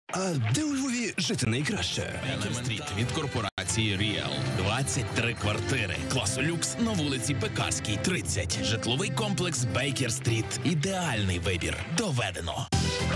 А де у Львові жити найкраще? Елем-стріт від корпорації Ріел. 23 квартири. Класу люкс на вулиці Пекарській, 30. Житловий комплекс Бейкер-стріт. Ідеальний вибір. Доведено.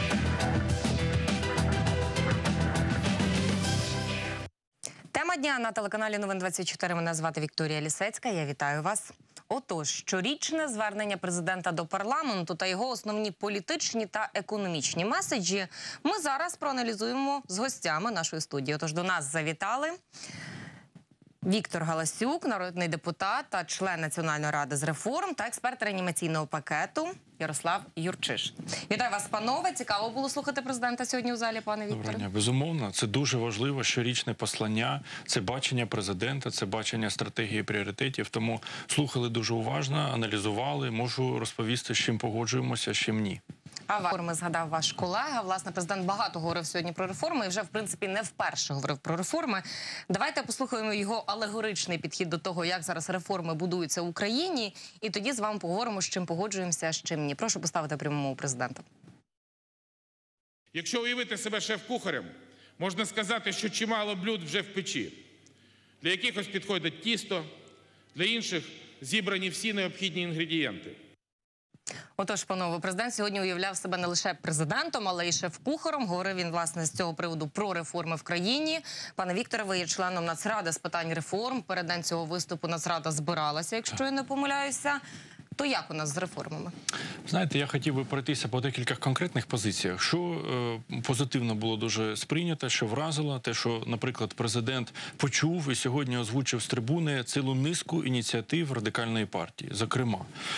Тема дня на телеканалі Новин 24. Мене звати Вікторія Лісецька. Я вітаю вас. Отож, щорічне звернення президента до парламенту та його основні політичні та економічні меседжі ми зараз проаналізуємо з гостями нашої студії. Отож, до нас завітали Віктор Галасюк, народний депутат та член Національної ради з реформ та експерт реанімаційного пакету Ярослав Юрчиш. Вітаю вас, панове. Цікаво було слухати президента сьогодні у залі, пане Вікторе. Доброго дня. Безумовно, це дуже важливо, щорічне послання, це бачення президента, це бачення стратегії пріоритетів. Тому слухали дуже уважно, аналізували, можу розповісти, з чим погоджуємося, з чим ні. А реформи згадав ваш колега. Власне, президент багато говорив сьогодні про реформи і вже, в принципі, не вперше говорив про реформи. Давайте послухаємо його алегоричний підхід до того, як зараз реформи будуються в Україні, і тоді з вами поговоримо, з чим погоджуємося, а з чим ні. Прошу поставити пряму мову президента. Якщо уявити себе шеф-кухарем, можна сказати, що чимало блюд вже в печі. Для якихось підходить тісто, для інших зібрані всі необхідні інгредієнти. Отож, панове, президент сьогодні уявляв себе не лише президентом, але й шеф-кухарем. Говорив він, власне, з цього приводу про реформи в країні. Пане Вікторе, ви є членом Нацради з питань реформ. Перед день цього виступу Нацрада збиралася, якщо я не помиляюся. То як у нас з реформами? Знаєте, я хотів би пройтися по декількох конкретних позиціях. Що позитивно було дуже сприйнято, що вразило, те, що, наприклад, президент почув і сьогодні озвучив з трибуни цілу низку ініціатив Радикальної партії. Зокрема,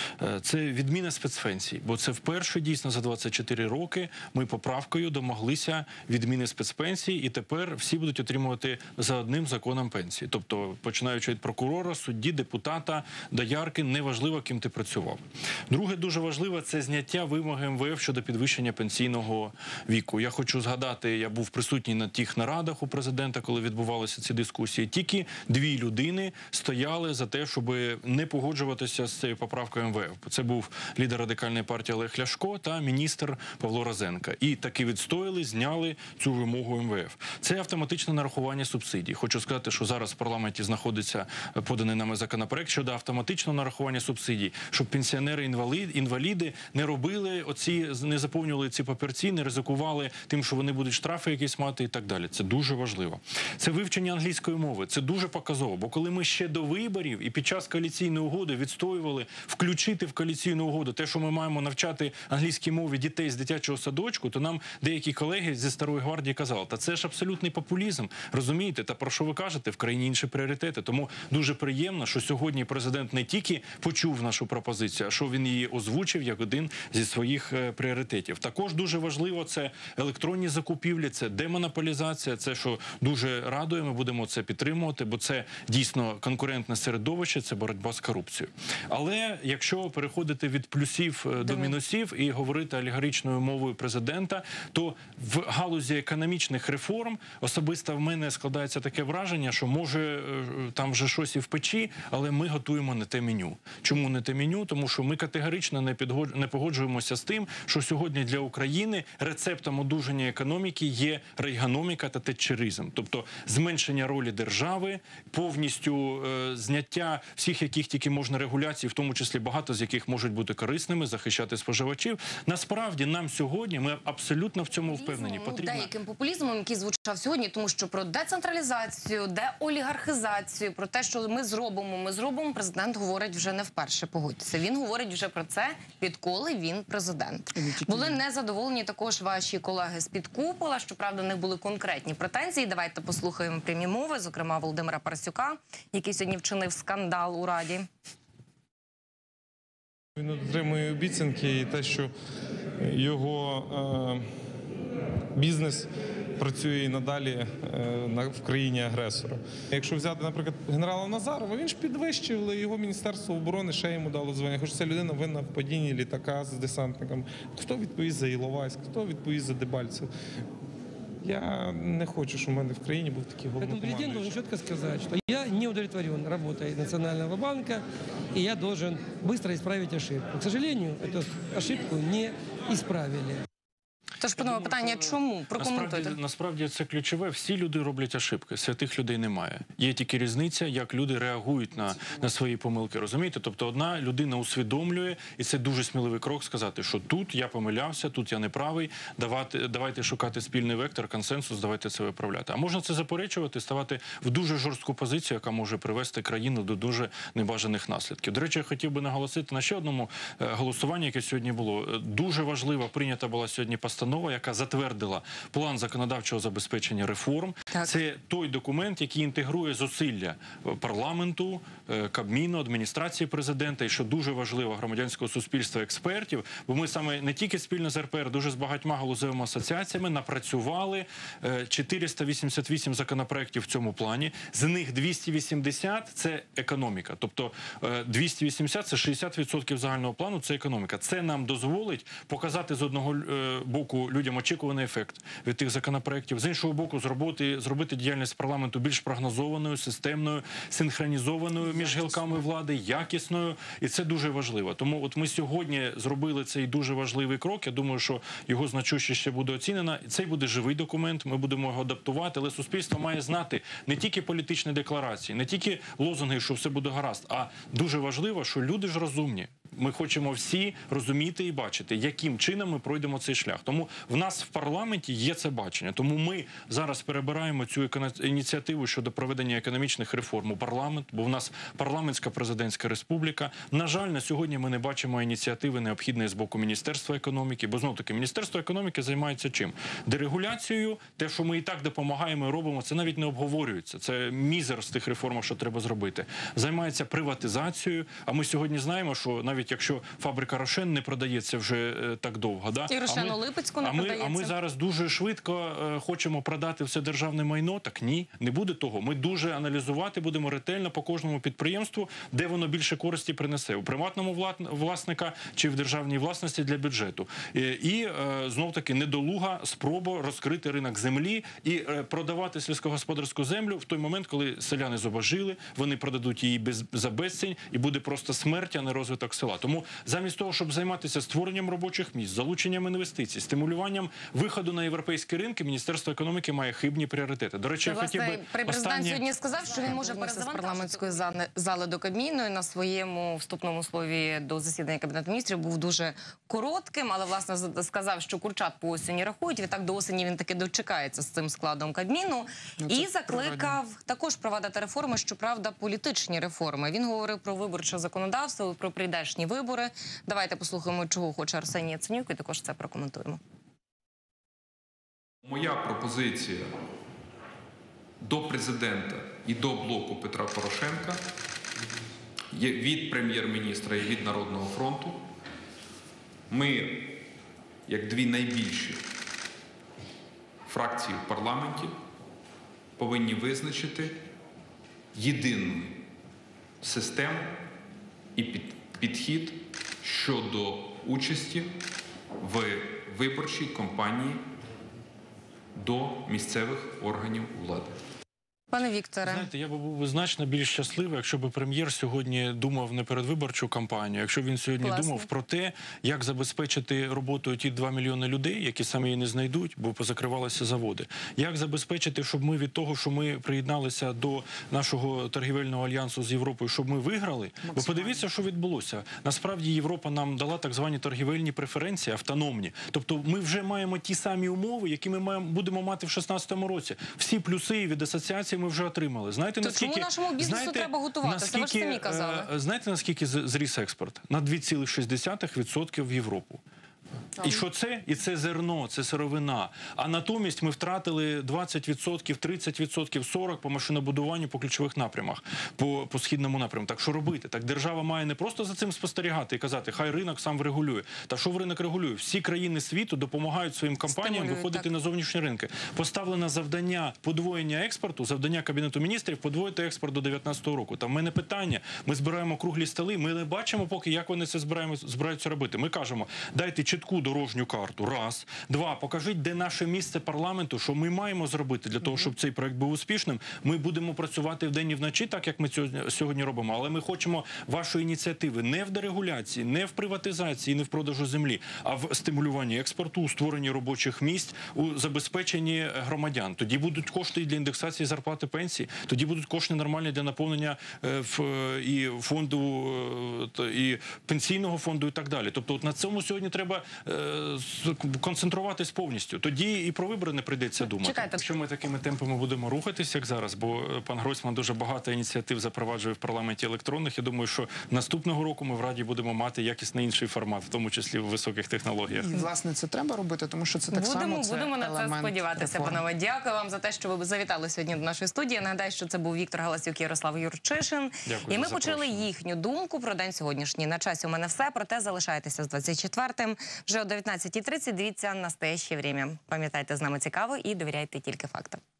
це відміна спецпенсій, бо це вперше дійсно за 24 роки ми поправкою домоглися відміни спецпенсій, і тепер всі будуть отримувати за одним законом пенсії. Тобто, починаючи від прокурора, судді, депутата, доярки, неважливо, ким ти працював. Друге, дуже важливе, це зняття вимоги МВФ щодо підвищення пенсійного віку. Я хочу згадати, я був присутній на тих нарадах у президента, коли відбувалися ці дискусії. Тільки 2 людини стояли за те, щоб не погоджуватися з цією поправкою МВФ. Це був лідер Радикальної партії Олег Ляшко та міністр Павло Розенко. І таки відстояли, зняли цю вимогу МВФ. Це автоматичне нарахування субсидій. Хочу сказати, що зараз в парламенті знаходиться поданий нами законопроект щодо автоматичного нарахування субсидій, щоб пенсіонери-інваліди не робили не заповнювали ці папірці, не ризикували тим, що вони будуть штрафи якісь мати і так далі. Це дуже важливо. Це вивчення англійської мови. Це дуже показово, бо коли ми ще до виборів і під час коаліційної угоди відстоювали включити в коаліційну угоду те, що ми маємо навчати англійській мові дітей з дитячого садочку, то нам деякі колеги зі Старої гвардії казали, та це ж абсолютний популізм, розумієте, та про що ви кажете, в країні інші пріоритети. Тому дуже приємно, що сьогодні президент не тільки почув нашу пропозицію, а що він її озвучив як один зі своїх пріоритетів. Також дуже важливо, це електронні закупівлі, це демонополізація, це, що дуже радує, ми будемо це підтримувати, бо це дійсно конкурентне середовище, це боротьба з корупцією. Але якщо переходити від плюсів до мінусів і говорити алегоричною мовою президента, то в галузі економічних реформ особисто в мене складається таке враження, що може там вже щось і в печі, але ми готуємо не те меню. Чому не те меню? Тому що ми категорично не погоджуємося з тим, що сьогодні для України рецептом одужання економіки є рейганоміка та тетчеризм. Тобто зменшення ролі держави, повністю зняття всіх, яких тільки можна регуляцій, в тому числі багато з яких можуть бути корисними, захищати споживачів. Насправді нам сьогодні, ми абсолютно в цьому впевнені, потрібно... Деяким популізмом, який звучав сьогодні, тому що про децентралізацію, деолігархізацію, про те, що ми зробимо, президент говорить вже не вперше, погодьтеся. Він говорить вже про це, відколи він президент. Були незадоволені також ваші колеги з-під купола, щоправда, не були конкретні претензії. Давайте послухаємо прямі мови, зокрема Володимира Парасюка, який сьогодні вчинив скандал у Раді. Він дотримує обіцянки і те, що його бізнес працює і надалі в країні агресора. Якщо взяти, наприклад, генерала Назарова, він ж підвищив, його Міністерство оборони ще йому дало звання. Хоч ця людина винна в падінні літака з десантниками. Хто відповість за Іловайськ, хто відповість за Дебальцев? Я не хочу, щоб у мене в країні був такий головнокомандуючий. Президент должен четко сказать, что я не удовлетворен работой Национального банка, и я должен быстро исправить ошибку. К сожалению, эту ошибку не исправили. Тож, панове, питання, чому? Прокоментуйте. Насправді це ключове. Всі люди роблять ошибки, святих людей немає. Є тільки різниця, як люди реагують на свої помилки, розумієте? Тобто одна людина усвідомлює, і це дуже сміливий крок сказати, що тут я помилявся, тут я неправий, давайте шукати спільний вектор, консенсус, давайте це виправляти. А можна це заперечувати, ставати в дуже жорстку позицію, яка може привести країну до дуже небажаних наслідків. До речі, я хотів би наголосити на ще одному голосуванні, яке сьогодні було. Дуже важливо, прийнята була сьогодні постанова, яка затвердила план законодавчого забезпечення реформ. Так. Це той документ, який інтегрує зусилля парламенту, Кабміну, адміністрації президента і, що дуже важливо, громадянського суспільства, експертів. Бо ми саме не тільки спільно з РПР, дуже з багатьма галузевими асоціаціями напрацювали 488 законопроєктів в цьому плані. З них 280 – це економіка. Тобто 280 – це 60% загального плану, це економіка. Це нам дозволить показати з одного боку людям очікуваний ефект від тих законопроєктів, з іншого боку зробити діяльність парламенту більш прогнозованою, системною, синхронізованою між гілками влади, якісною. І це дуже важливо. Тому от ми сьогодні зробили цей дуже важливий крок. Я думаю, що його значущість ще буде оцінена. Цей буде живий документ, ми будемо його адаптувати, але суспільство має знати не тільки політичні декларації, не тільки лозунги, що все буде гаразд, а дуже важливо, що люди ж розумні. Ми хочемо всі розуміти і бачити, яким чином ми пройдемо цей шлях. Тому в нас в парламенті є це бачення. Тому ми зараз перебираємо цю ініціативу щодо проведення економічних реформ у парламент, бо в нас парламентська президентська республіка. На жаль, на сьогодні ми не бачимо ініціативи необхідної з боку Міністерства економіки, бо знов-таки Міністерство економіки займається чим? Дерегуляцією, те, що ми і так допомагаємо і робимо, це навіть не обговорюється. Це мізер з тих реформ, що треба зробити. Займається приватизацією, а ми сьогодні знаємо, що навіть якщо фабрика «Рошен» не продається вже так довго. Да? І «Рошен» у Липецьку не продається. А ми зараз дуже швидко хочемо продати все державне майно. Так ні, не буде того. Ми дуже аналізувати будемо ретельно по кожному підприємству, де воно більше користі принесе. У приватному власника чи в державній власності для бюджету. І знов-таки недолуга спроба розкрити ринок землі і продавати сільськогосподарську землю в той момент, коли селяни зубожили, вони продадуть її за безцінь і буде просто смерть, а не розвиток села. Тому замість того, щоб займатися створенням робочих місць, залученням інвестицій, стимулюванням виходу на європейські ринки, Міністерство економіки має хибні пріоритети. До речі, я хотів би Президент сьогодні сказав, що він може перезавантажити з парламентської зали до Кабміну, і на своєму вступному слові до засідання Кабінету міністрів був дуже коротким, але, власне, сказав, що курчат по осені рахують, відтак до осені він таки дочекається з цим складом Кабміну. І закликав також провадити реформи, щоправда, політичні реформи. Він говорив про виборче законодавство, про прийдешні вибори. Давайте послухаємо, чого хоче Арсеній Яценюк, і також це прокоментуємо. Моя пропозиція до президента і до блоку Петра Порошенка є від прем'єр-міністра і від Народного фронту. Ми, як дві найбільші фракції в парламенті, повинні визначити єдину систему і підхід щодо участі в виборчій кампанії до місцевих органів влади. Пане Вікторе. Знаєте, я б був значно більш щасливий, якщо б прем'єр сьогодні думав не передвиборчу кампанію, якщо він сьогодні думав про те, як забезпечити роботою ті 2 мільйони людей, які самі її не знайдуть, бо позакривалися заводи. Як забезпечити, щоб ми від того, що ми приєдналися до нашого торгівельного альянсу з Європою, щоб ми виграли? Бо подивіться, що відбулося. Насправді Європа нам дала так звані торгівельні преференції, автономні. Тобто ми вже маємо ті самі умови, які ми будемо мати в 2016 році. Всі плюси від асоціації ми вже отримали. Знаєте, то чому нашому бізнесу треба готуватися? Ви ж самі казали. Знаєте, наскільки зріс експорт? На 2,6% в Європу. І що це? І це зерно, це сировина. А натомість ми втратили 20%, 30%, 40% по машинобудуванню по ключових напрямах, по східному напрямку. Так що робити? Так держава має не просто за цим спостерігати і казати, хай ринок сам врегулює. Та що в ринок регулює? Всі країни світу допомагають своїм компаніям виходити на зовнішні ринки. Поставлено завдання подвоєння експорту, завдання Кабінету міністрів подвоїти експорт до 2019 року. Там в мене питання. Ми збираємо круглі столи, ми не бачимо поки, як вони це збираються робити. Ми кажемо, дайте чітку дорожню карту. Раз. Два. Покажіть, де наше місце парламенту, що ми маємо зробити для того, щоб цей проект був успішним. Ми будемо працювати вдень і вночі, так як ми сьогодні робимо. Але ми хочемо вашої ініціативи не в дерегуляції, не в приватизації, не в продажу землі, а в стимулюванні експорту, у створенні робочих місць, у забезпеченні громадян. Тоді будуть кошти для індексації зарплати, пенсії, тоді будуть кошти нормальні для наповнення і фонду, і пенсійного фонду і так далі. Тобто на цьому сьогодні треба концентруватись повністю. Тоді і про вибори не прийдеться думати. Чекайте. Якщо ми такими темпами будемо рухатись, як зараз, бо пан Гройсман дуже багато ініціатив запроваджує в парламенті електронних, я думаю, що наступного року ми в Раді будемо мати якісно інший формат, в тому числі в високих технологіях. І, власне, це треба робити, тому що це так само Будемо на це сподіватися, реформ. панове. Дякую вам за те, що ви завітали сьогодні до нашої студії. Нагадаю, що це був Віктор Галасюк і Ярослав Юрчишин. Дякую І ми за почули запрошення. їхню думку про день сьогоднішній. На часі у мене все, проте залишайтеся з 24-м. Вже о 19:30 дивіться «Настояще время». Пам'ятайте, з нами цікаво і довіряйте тільки фактам.